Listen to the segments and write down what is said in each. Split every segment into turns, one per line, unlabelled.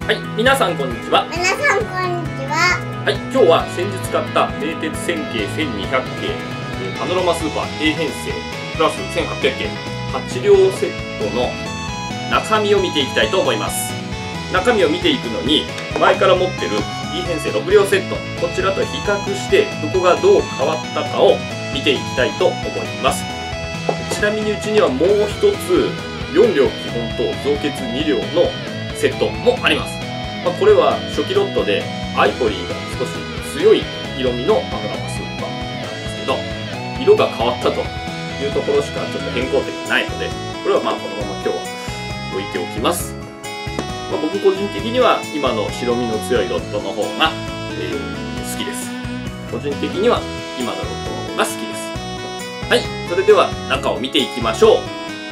はい、皆さんこんにちは。
皆さんこんにちは。
はい、今日は先日買った名鉄1000系、1200系、パノラマスーパー A 編成プラス1800系8両セットの中身を見ていきたいと思います。中身を見ていくのに前から持ってる B 編成6両セット、こちらと比較してどこがどう変わったかを見ていきたいと思います。ちなみにうちにはもう一つ4両基本と増結2両のセットもあります。これは初期ロットでアイボリーが少し強い色味のパノラマスーパーなんですけど、色が変わったというところしかちょっと変更点がないので、これはこのまま今日は置いておきます。僕個人的には今の白身の強いロットの方が、好きです。個人的には今のロットの方が好きです。はい、それでは中を見ていきましょう。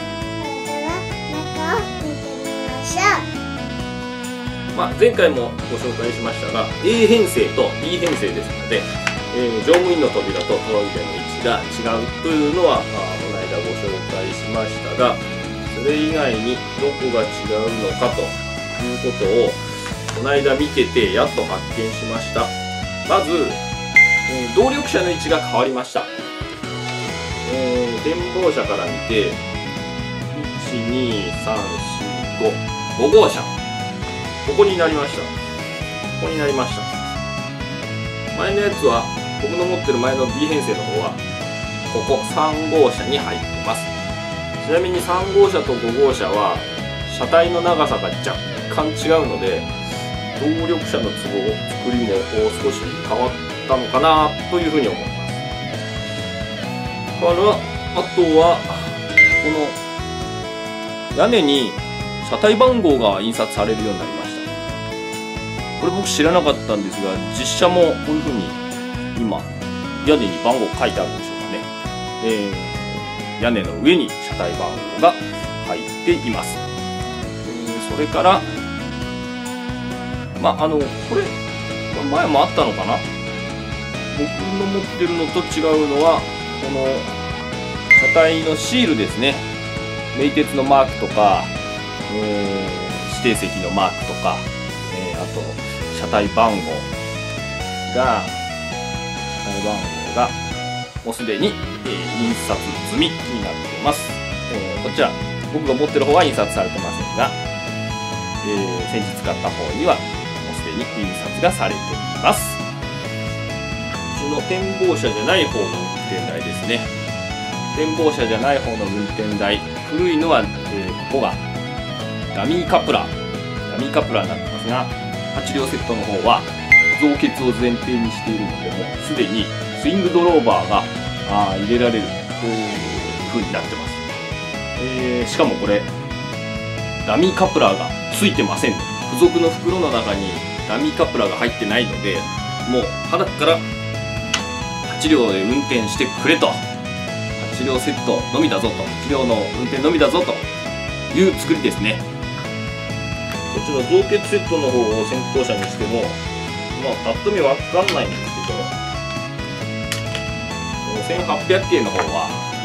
前回もご紹介しましたが A 編成と B 編成ですので、乗務員の扉とトイレの位置が違うというのはこの間ご紹介しましたが、それ以外にどこが違うのかということをこの間見ててやっと発見しました。まず、動力車の位置が変わりました。展望車から見て12345号車、ここになりました。ここになりました。前のやつは、僕の持ってる前の B 編成の方は、ここ3号車に入ってます。ちなみに3号車と5号車は、車体の長さが若干違うので、動力車の作りも少し変わったのかなというふうに思います。あとは、この屋根に車体番号が印刷されるようになりました。これ僕知らなかったんですが、実車もこういう風に今屋根に番号書いてあるんでしょうかね。屋根の上に車体番号が入っています。それからこれ前もあったのかな。僕の持ってるのと違うのはこの車体のシールですね。名鉄のマークとか、指定席のマークとか、あと車体番号がもうすでに、印刷済みになっています。こちら僕が持ってる方は印刷されてませんが、先日買った方にはもうすでに印刷がされています。うちの展望車じゃない方の運転台ですね。展望車じゃない方の運転台、古いのは、ここがダミーカプラーになってますが、8両セットの方は増結を前提にしているので、もうすでにスイングドローバーが入れられる風になってます。しかもこれダミーカプラーがついてません。付属の袋の中にダミーカプラーが入ってないので、もう肌から8両で運転してくれと、8両セットのみだぞと、8両の運転のみだぞという作りですね。こっちの増結セットの方を先頭車にしても、パッと見わかんないんですけど、この1800系の方は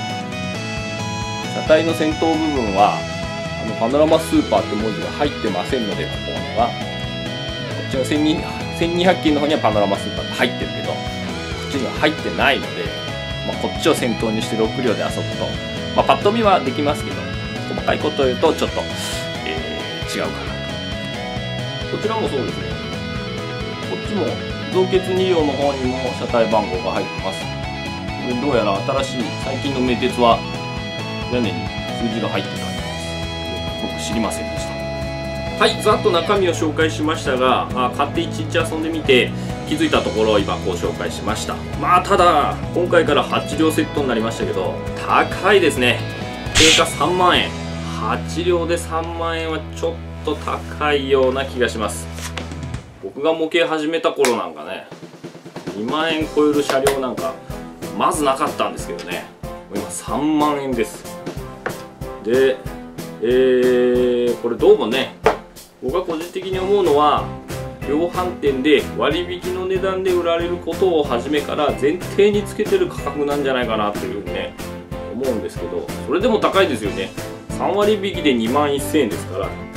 車体の先頭部分はパノラマスーパーって文字が入ってませんので、ここにはこっちの1200系の方にはパノラマスーパーって入ってるけど、こっちには入ってないので、こっちを先頭にして6両で遊ぶと、パッと見はできますけど、細かいことを言うとちょっと、違うかな。こちらもそうですね。こっちも増結2両の方にも車体番号が入ってます。どうやら新しい最近の名鉄は屋根に数字が入ってたんです。僕知りませんでした。はい、ざっと中身を紹介しましたが、買って1日遊んでみて気づいたところを今ご紹介しました。ただ今回から8両セットになりましたけど、高いですね。定価3万円、8両で3万円はちょっと高いような気がします。僕が模型始めた頃なんかね、2万円超える車両なんかまずなかったんですけどね、今3万円です。で、これどうもね、僕が個人的に思うのは、量販店で割引の値段で売られることを初めから前提につけてる価格なんじゃないかなというふうにね思うんですけど、それでも高いですよね。3割引きで2万1000円ですから、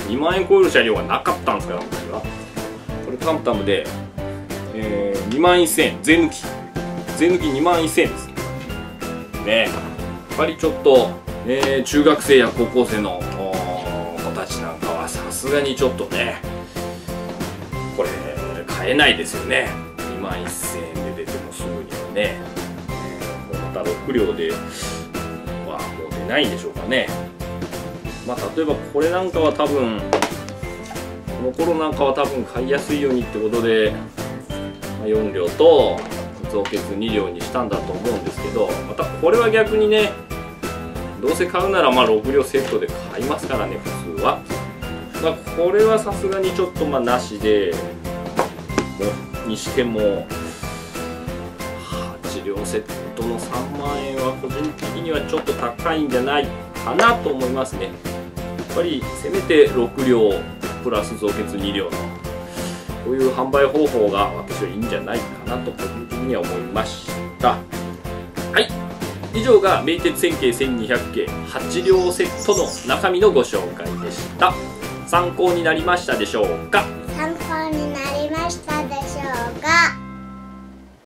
2万円超える車両がなかったんですから今回は。これタムタムで、2万1000円税抜き2万1000円ですね。やっぱりちょっと、中学生や高校生の子たちなんかはさすがにちょっとねこれ買えないですよね。2万1000円で出てもすぐにはね、また6両ではもう出ないんでしょうかね。まあ例えばこれなんかは多分この頃なんかは多分買いやすいようにってことで、4両と増結2両にしたんだと思うんですけど、またこれは逆にねどうせ買うなら6両セットで買いますからね普通は。これはさすがにちょっとなしでにしても8両セットの3万円は個人的にはちょっと高いんじゃないかなと思いますね。やっぱりせめて6両プラス増結2両のこういう販売方法が私はいいんじゃないかなと個人的には思いました。はい、以上が名鉄1000系1200系8両セットの中身のご紹介でした。参考になりましたでしょうか。